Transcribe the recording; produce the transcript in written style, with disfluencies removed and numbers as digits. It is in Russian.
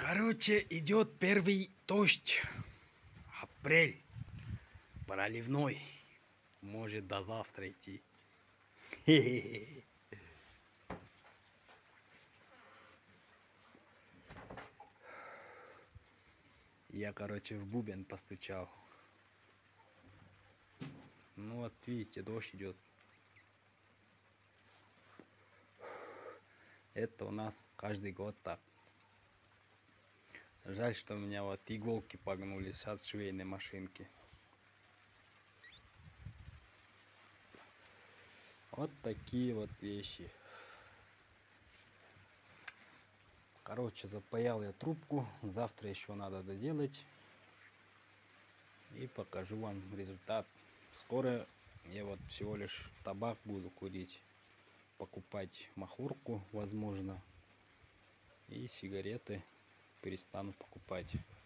Короче, идет первый дождь. Апрель. Проливной. Может до завтра идти. Я, короче, в бубен постучал. Ну вот, видите, дождь идет. Это у нас каждый год так. Жаль, что у меня вот иголки погнулись от швейной машинки. Вот такие вот вещи. Короче, запаял я трубку. Завтра еще надо доделать. И покажу вам результат. Скоро я вот всего лишь табак буду курить. Покупать махорку, возможно. И сигареты перестану покупать.